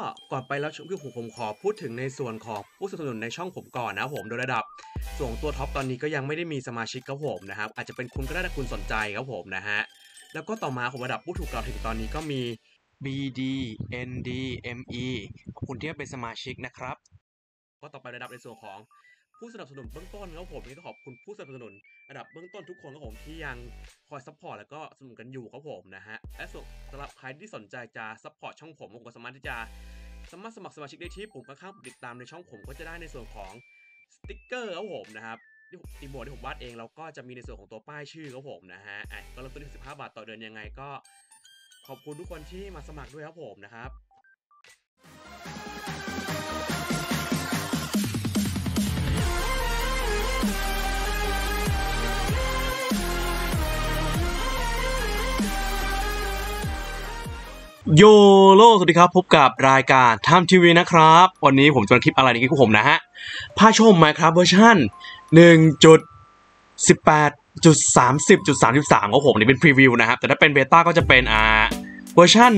ก่อนไปแล้วคือผมขอพูดถึงในส่วนของผู้สนับสนุนในช่องผมก่อนนะครับผมโดยระดับส่วนตัวท็อปตอนนี้ก็ยังไม่ได้มีสมาชิกครับผมนะครับอาจจะเป็นคุณก็ได้ถ้าคุณสนใจครับผมนะฮะแล้วก็ต่อมาผมระดับผู้ถูกกล่าวถึงตอนนี้ก็มี BD ND ME ขอบคุณที่เป็นสมาชิกนะครับก็ต่อไประดับในส่วนของผู้สนับสนุนเบื้องต้นครับผมนี่ก็ขอบคุณผู้สนับสนุนระดับเบื้องต้นทุกคนครับผมที่ยังคอยซัพพอร์ตแล้วก็สนับสนุนกันอยู่ครับผมนะฮะและสำหรับใครที่สนใจจะซัพพอร์ตช่องผมก็สามารถที่จะสมัครสมาชิกได้ที่ปุ่มข้างๆติดตามในช่องผมก็จะได้ในส่วนของสติ๊กเกอร์ครับผมนะครับที่โมดที่ผมวาดเองแล้วก็จะมีในส่วนของตัวป้ายชื่อครับผมนะฮะก็เริ่มต้นที่15 บาทต่อเดือนยังไงก็ขอบคุณทุกคนที่มาสมัครด้วยครับผมนะครับโยโลสวัสดีครับพบกับรายการไทม์ทีวีนะครับวันนี้ผมจะมาคลิปอะไรในคลิปของผมนะฮะพาชม Minecraft เวอร์ชัน 1.18.30.33 ของผมนี่เป็นพรีวิวนะครับแต่ถ้าเป็นเบต้าก็จะเป็นเวอร์ชัน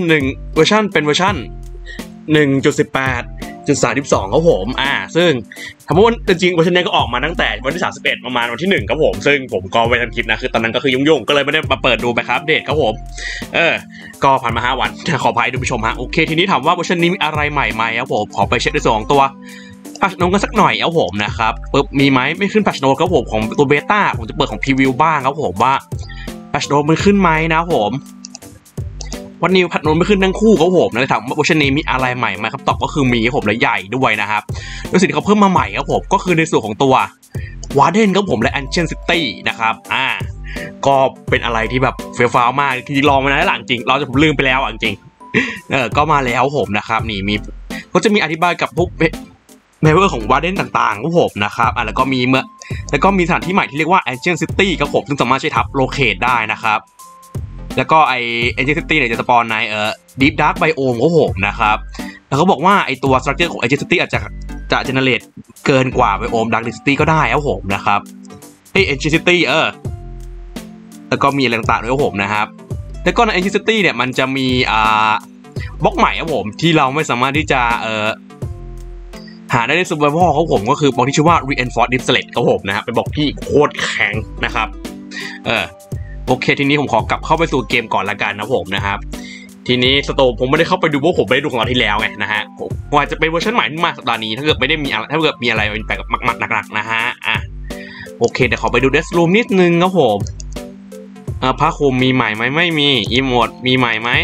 1.18.32 ครับผมซึ่งคำว่าจริงเวอร์ชันนี้ก็ออกมาตั้งแต่วันที่31ประมาณวันที่1ครับผมซึ่งผมก็ไปทำคลิปนะคือตอนนั้นก็คือยุ่งๆก็เลยไม่ได้มาเปิดดูไปครับอัปเดตครับผมก็ผ่านมา5 วันขออภัยดูผู้ชมฮะโอเคทีนี้ถามว่าเวอร์ชันนี้มีอะไรใหม่ไหมครับผมขอไปเช็คในส่วนของตัวแพทช์โน้ตกันสักหน่อยครับผมนะครับปึ๊บมีไหมไม่ขึ้นแพทช์โน้ตครับผมของตัวเบต้าผมจะเปิดของพรีวิวบ้างครับผมว่าแพทช์โน้ตมันขึ้นไหมนะผมวันนี้แพทช์โน้ตไม่ขึ้นทั้งคู่ครับผมนะถามว่าเวอร์ชันนี้มีอะไรใหม่ไหมครับตอบก็คือมีครับผมและใหญ่ด้วยนะครับโดยสิ่งที่เขาเพิ่มมาใหม่ครับผมก็คือในส่วนของตัววาร์เดนครับผมและ Ancient City นะครับก็เป็นอะไรที่แบบเฟี้ยวมากที่ลองมาในหลังจริงเราจะผมลืมไปแล้วจริงก็มาแล้วผมนะครับนี่มีก็จะมีอธิบายกับพวกเมเวอร์ของวาร์เดนต่างๆครับผมนะครับแล้วก็มีสถานที่ใหม่ที่เรียกว่า Ancient City ครับผมซึ่งสามารถใช้ทับโลเคทได้นะครับแล้วก็ไอ Ancient City เนี่ยจะสปอนในDeep Dark Biome ครับผมนะครับแล้วเขาบอกว่าไอตัว structure ของ Ancient City อาจจะ generate เกินกว่า Biome Dark City ก็ได้ครับผมนะครับAncient Cityแล้วก็มีอะไรต่างๆด้วยครับผมนะครับแล้วก็ใน Ancient City เนี่ยมันจะมีบล็อกใหม่ครับผมที่เราไม่สามารถที่จะหาได้ใน Survival ครับผมก็คือบล็อกที่ชื่อว่า Reinforced Deep Slate ครับผมนะครับเป็นบล็อกที่โคตรแข็งนะครับโอเคทีนี้ผมขอกลับเข้าไปสู่เกมก่อนละกันนะผมนะครับทีนี้สโตร์ผมไม่ได้เข้าไปดูเพราะผมไม่ได้ดูของเราที่แล้วไงนะฮะผมอาจจะเป็นเวอร์ชันใหม่ที่มาสัปดาห์นี้ถ้าเกิดมีอะไรเป็นแปลกหนักๆนะฮะโอเคเดี๋ยวขอไปดูเดสรูมนิดนึงครับผมผ้าคลุมมีใหม่ไหมไม่มีอีโมดมีใหม่ไหม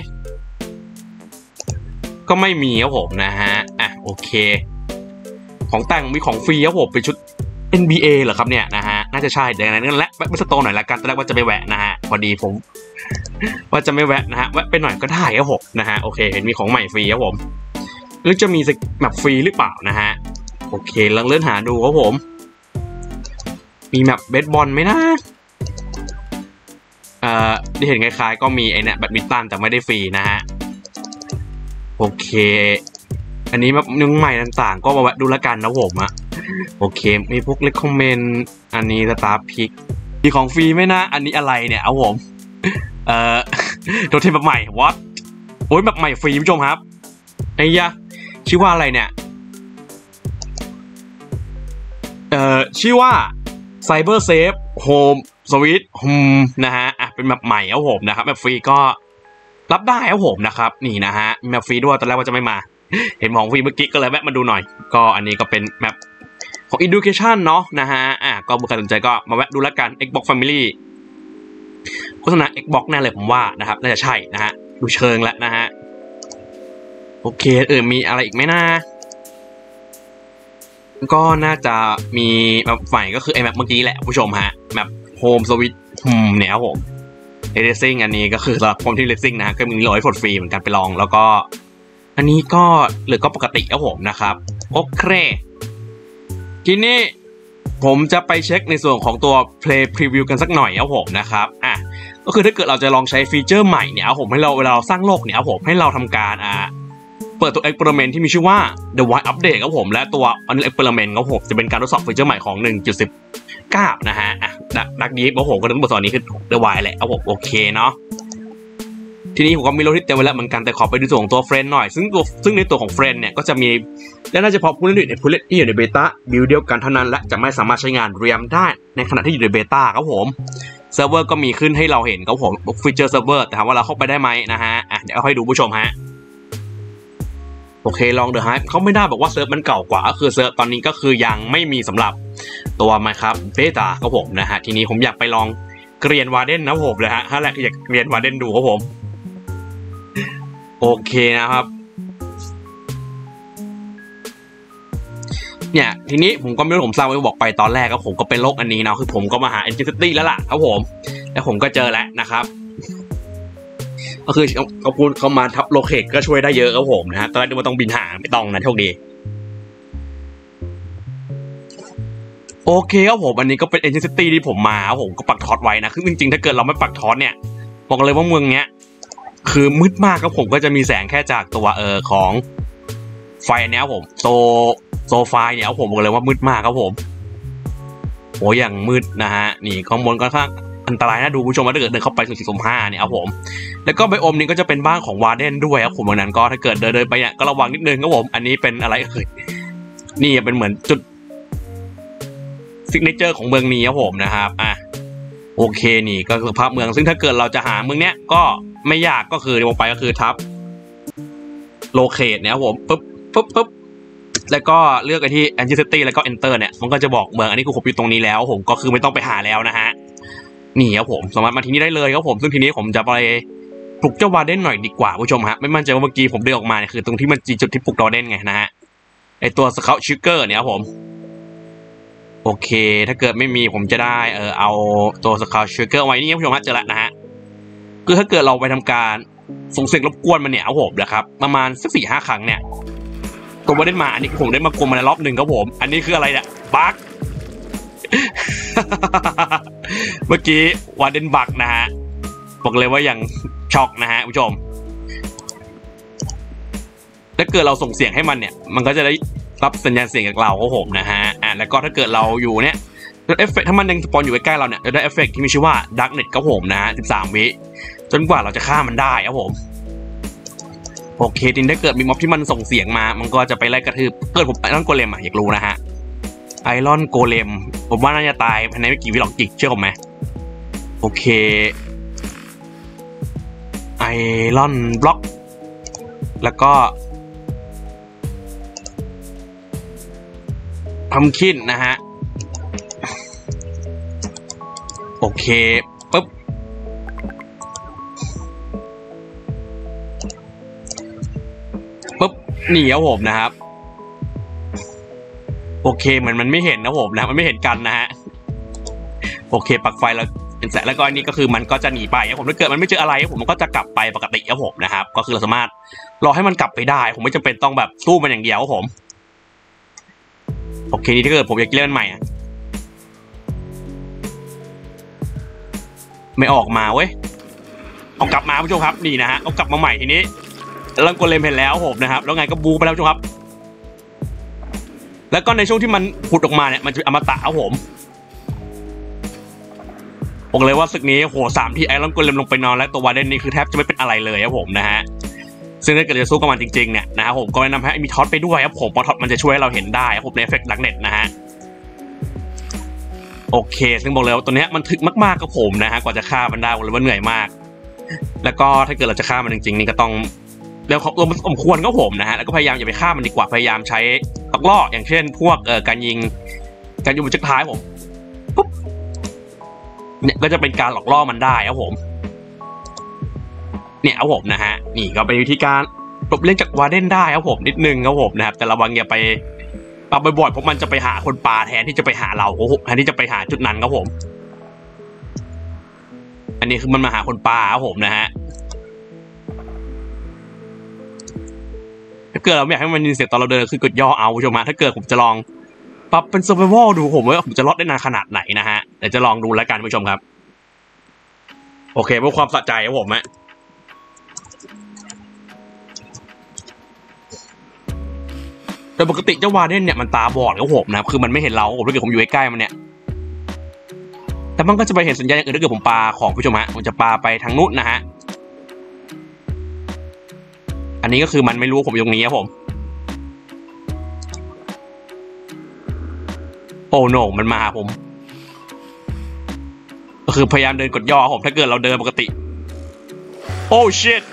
ก็ไม่มีครับผมนะฮะโอเคของแต่งมีของฟรีครับผมเป็นชุด NBA เหรอครับเนี่ยนะฮะน่าจะใช่เดี๋ยวนั้นและไปสโตร์หน่อยละกันตอนแรกว่าจะไปแวะนะฮะพอดีผมว่าจะไม่แวะนะฮะแวะไปหน่อยก็ได้ครับผมนะฮะโอเคเห็นมีของใหม่ฟรีครับผมหรือจะมีแบบฟรีหรือเปล่านะฮะโอเคลองเลื่อนหาดูครับผมมีแบบเบสบอลไหมนะที่เห็นคล้ายๆก็มีไอ้เนี่ยแบดมินตันแต่ไม่ได้ฟรีนะฮะโอเคอันนี้แบบนึงใหม่ต่างๆก็มาแวะดูละกันนะผมโอเคมีพวกเลคคอมเมนต์อันนี้สตาร์พิกมีของฟรีไหมนะอันนี้อะไรเนี่ยเอาผมโดนเทมแบบใหม่วะโอ้ยแบบใหม่ฟรีผู้ชมครับไอ้ยะชื่อว่าอะไรเนี่ยชื่อว่า Cyber Safe Home Sweet Home นะฮะเป็นแบบใหม่ครับผมนะครับแบบฟรีก็รับได้ครับผมนะครับนี่นะฮะมีแบบฟรีด้วยตอนแรกว่าจะไม่มาเห็นของฟรีเมื่อกี้ก็เลยแวะมาดูหน่อยก็อันนี้ก็เป็นแบบของ Education เนาะนะฮะก็เมื่อใครสนใจก็มาแวะดูแล้วกัน Xbox Family โฆษณา Xbox แน่เลยผมว่านะครับน่าจะใช่นะฮะดูเชิงแล้วนะฮะโอเคมีอะไรอีกไหมนะก็น่าจะมีแบบใหม่ก็คือไอ้แบบเมื่อกี้แหละผู้ชมฮะแบบ Home Sweet Home เนี่ยครับผมRacing อันนี้ก็คือสำหรับคนที่ Racing นะฮะก็มี100ฟรีเหมือนกันไปลองแล้วก็อันนี้ก็หรือก็ปกติครับผมนะครับโอเคทีนี้ผมจะไปเช็คในส่วนของตัว Play Preview กันสักหน่อยครับผมนะครับก็คือถ้าเกิดเราจะลองใช้ฟีเจอร์ใหม่เนี่ยผมให้เราเวลาเราสร้างโลกเนี่ยผมให้เราทำการเปิดตัว Experiment ที่มีชื่อว่า The Wild Update ครับผมและตัว Experiment ครับผมจะเป็นการทดสอบฟีเจอร์ใหม่ของ 1.19 นะฮะดักดีฟครับผมก็ถึงบทสอนนี้คือ The Wild แหละครับผมโอเคเนาะทีนี้ผมก็มีโลที่เต็มไปแล้วเหมือนกันแต่ขอไปดูตัวของตัวเฟรนด์หน่อยซึ่งในตัวของเฟรนด์เนี่ยก็จะมีและน่าจะพอผู้เล่นที่อยู่ในเบต้าบิลเดียวกันเท่านั้นและจะไม่สามารถใช้งานเรียมได้ในขณะที่อยู่ในเบต้าครับผมเซิร์ฟเวอร์ก็มีขึ้นให้เราเห็นครับผมฟีเจอร์เซิร์ฟเวอร์แต่ถามว่าเราเข้าไปได้ไหมนะฮะเดี๋ยวให้ดูผู้ชมฮะโอเคลองเดอะไฮป์เขาไม่ได้บอกว่าเซิร์ฟมันเก่ากว่าก็คือเซิร์ฟตอนนี้ก็คือยังไม่มีสำหรับตัวMinecraftเบต้าครับผมนะฮะทีนี้ผมอยากไปลองเกรียนวาเดนนะผมเลยฮะถ้าแรกอยากเกรียนวาเดนดูครับผมโอเคนะครับเนี่ยทีนี้ผมก็ไม่รู้ผมสร้างไว้บอกไปตอนแรกครับผมก็เป็นโลกอันนี้เนาะคือผมก็มาหา Entity แล้วล่ะครับผมแล้วผมก็เจอแล้วนะครับก็คือเขามาทับโลเคทก็ช่วยได้เยอะครับผมนะฮะตอนแรกว่าต้องบินหาไม่ต้องนะโชคดีโอเคครับผมอันนี้ก็เป็น Entity ที่ผมมาครับผมก็ปักทอสไว้นะคือจริงๆถ้าเกิดเราไม่ปักทอสเนี่ยบอกเลยว่าเมืองเนี้ยคือมืดมากครับผมก็จะมีแสงแค่จากตัวของไฟเนี้ยผมโซฟาเนี่ยผมบอกเลยว่ามืดมากครับผมโอ้อย่างมืดนะฮะนี่ข้างบนก็ค่อนข้างอันตรายนะดูผู้ชมว่าถ้าเกิดเดินเข้าไปสุ่ม5เนี่ยครับผมแล้วก็ไบโอมนี้ก็จะเป็นบ้านของวาร์เดนด้วยครับผมดังนั้นก็ถ้าเกิดเดินไปเนี่ยก็ระวังนิดนึงครับผมอันนี้เป็นอะไรนี่เป็นเหมือนจุดซิกเนเจอร์ของเมืองนี้ครับผมนะครับโอเคนี่ก็คือภาพเมืองซึ่งถ้าเกิดเราจะหาเมืองเนี้ยก็ไม่ยากก็คือลงไปก็คือทับโลเคทเนี่ยครับผมปุ๊บแล้วก็เลือกไอ้ที่ Entity แล้วก็ Enter เนี่ยมันก็จะบอกเมืองอันนี้คือผมอยู่ตรงนี้แล้วผมก็คือไม่ต้องไปหาแล้วนะฮะนี่ครับผมสามารถมาที่นี่ได้เลยครับผมซึ่งทีนี้ผมจะไปปลุกเจ้าวาเดนหน่อยดีกว่าผู้ชมฮะไม่มั่นใจว่าเมื่อกี้ผมเดินออกมาเนี่ยคือตรงที่มันจุดที่ปลุกวาเดนไงนะฮะไอตัว Scout Trigger เนี่ยครับผมโอเคถ้าเกิดไม่มีผมจะได้เอาตัว Scout Trigger ไว้นี่ผู้ชมฮะเจอแล้วนะฮะคือถ้าเกิดเราไปทำการส่งเสียงรบกวนมันเนี่ยเอาผมนะครับประมาณสัก 4-5 ครั้งเนี่ยตัววาเดนมาอันนี้ผมได้มากวนมาในรอบหนึ่งครับผมอันนี้คืออะไรเนี่ยบั๊ก เมื่อกี้วาเดนบั๊กนะฮะบอกเลยว่าอย่างช็อกนะฮะผู้ชมถ้าเกิดเราส่งเสียงให้มันเนี่ยมันก็จะได้รับสัญญาณเสียงจากเราครับผมนะฮะแล้วก็ถ้าเกิดเราอยู่เนี่ยเอฟเฟกต์ถ้ามันยังสปอนอยู่ใกล้ๆเราเนี่ยจะได้เอฟเฟกต์ที่มีชื่อว่าดักเน็ตครับผมนะฮะ13 วิจนกว่าเราจะฆ่ามันได้ครับผมโอเคทีนี้ถ้าเกิดมีม็อบที่มันส่งเสียงมามันก็จะไปไล่กระทืบเกิดผมไอรอนโกเลมอยากรู้นะฮะไอรอนโกเลมผมว่าน่าจะตายภายในไม่กี่วิหรอกจิกเชื่อผมไหมโอเคไอรอนบล็อกแล้วก็พัมคินนะฮะโอเคปุ๊บนี่ครับผมนะครับโอเคเหมือนมันไม่เห็นนะผมนะมันไม่เห็นกันนะฮะโอเคปักไฟแล้วเป็นแสงแล้วก็อันนี้ก็คือมันก็จะหนีไปครับผมถ้าเกิดมันไม่เจออะไรผมมันก็จะกลับไปปกติครับผมนะครับก็คือเราสามารถรอให้มันกลับไปได้ผมไม่จำเป็นต้องแบบสู้มันอย่างเดียวครับผมโอเคนี่ถ้าเกิดผมอยากเล่นใหม่ไม่ออกมาเว้ยเอากลับมาผู้ชมครับนี่นะฮะเอากลับมาใหม่ทีนี้แล้วโกเลมเห็นแล้วผมนะครับแล้วไงก็บูไปแล้วผู้ชมครับแล้วก็ในช่วงที่มันผุดออกมาเนี่ยมันจะอมตะครับผมบอกเลยว่าศึกนี้โห3 ที่ไอรอนโกเลมลงไปนอนแล้วตัววาเดนนี่คือแทบจะไม่เป็นอะไรเลยครับผมนะฮะซึ่งถ้าเกิดจะสู้กับมันจริงๆเนี่ยนะครับผมก็แนะนำให้มีท็อตไปด้วยครับผมเพราะท็อตมันจะช่วยให้เราเห็นได้ครับผมในเอฟเฟกต์ดักเน็ตนะฮะโอเคซึ่งบอกเลยว่าตัวนี้มันถึกมากๆกับผมนะฮะกว่าจะฆ่ามันได้บอกเลยว่าเหนื่อยมากแล้วก็ถ้าเกิดเราจะฆ่ามันจริงๆนี่ก็ต้องแล้วเขามันสมควรก็ผมนะฮะแล้วก็พยายามอย่าไปฆ่ามันดีกว่าพยายามใช้ตอกล่ออย่างเช่นพวกการยิงบนชุดท้ายผมปุ๊บเนี่ยก็จะเป็นการหลอกล่อมันได้ครับผมเนี่ยครับผมนะฮะนี่ก็เป็นวิธีการหลบเลี่ยงจากวาเดนได้ครับผมนิดนึงครับผมนะครับแต่ระวังอย่าไปปาบ่อยๆเพราะมันจะไปหาคนป่าแทนที่จะไปหาเราแทนที่จะไปหาจุดนั้นครับผมอันนี้คือมันมาหาคนป่าครับผมนะฮะถ้าเกิดเราไม่อยากให้มันยินเสียงตอนเราเดินคือกดย่อเอาผู้ชมถ้าเกิดผมจะลองปรับเป็น survival ดูผมว่าผมจะรอดได้นานขนาดไหนนะฮะเดี๋ยวจะลองดูแล้วกันผู้ชมครับโอเคเพื่อความสะใจครับผมโดยปกติเจ้าวาเดนเนี่ยมันตาบอดครับผมนะคือมันไม่เห็นเราถ้าเกิดผมอยู่ใกล้ๆมันเนี่ยแต่มันก็จะไปเห็นสัญญาณอย่างอื่นถ้าเกิดผมปาของผู้ชมผมจะปาไปทางนู้นนะฮะอันนี้ก็คือมันไม่รู้ผมอยู่ตรงนี้ครับผมโอ้โนมันมาหาผมก็คือพยายามเดินกดย่อผมถ้าเกิดเราเดินปกติโอ้ชิต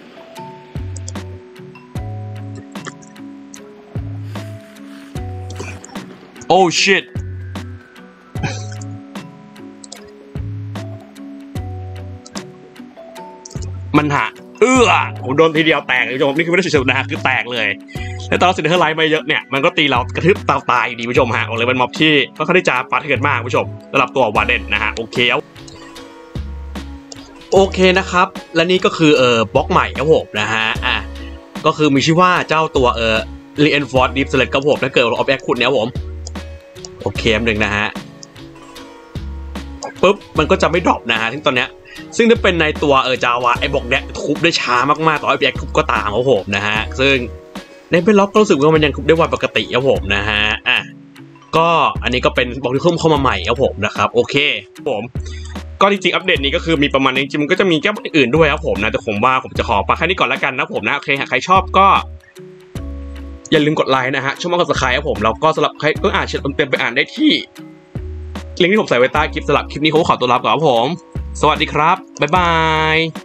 โอ้ชิตมันหาผมโดนทีเดียวแตกเลยผู้ชมนี่คือไม่ได้สุดๆนะฮะคือแตกเลยแล้วตอนเราเซนเทอร์ไลท์มาเยอะเนี่ยมันก็ตีเรากระทืบตายอยู่ดีผู้ชมฮะบอกเลยเป็นม็อบที่ค่อนข้างที่จะปาเถื่อนมากผู้ชมสำหรับตัววาเดนนะฮะโอเคนะครับและนี่ก็คือบล็อกใหม่ครับผมนะฮะก็คือมีชื่อว่าเจ้าตัวReinforced Deep Select ครับผมถ้าเกิดเราเอาแอคคุณเนี่ยผมโอเคหนึ่งนะฮะปุ๊บมันก็จะไม่ดรอปนะฮะที่ตอนเนี้ยซึ่งถ้าเป็นในตัวJava ไอ้บล็อกเนี้ยทุบได้ช้ามากๆต่อให้แอคทุบก็ตามครับผมนะฮะซึ่งในเป็นล็อกก็รู้สึกว่ามันยังทุบได้ไวปกติครับผมนะฮะก็อันนี้ก็เป็นบล็อกที่เพิ่มเข้ามาใหม่ครับผมนะครับโอเคผมก็จริงๆอัปเดตนี้ก็คือมีประมาณนี้จริงๆมันก็จะมีแก้อื่นด้วยครับผมนะแต่ผมว่าผมจะขอปาแค่นี้ก่อนแล้วกันนะผมนะโอเคหากใครชอบก็อย่าลืมกดไลค์นะฮะช่องกด Subscribe ครับผมแล้วก็สำหรับใครอ่านเต็มไปอ่านได้ที่ลิงก์ที่ผมใส่ไว้ใต้คลิปสำหรับคลิปนี้ผมขอตัวลาไปก่อนครับผมสวัสดีครับบ๊ายบาย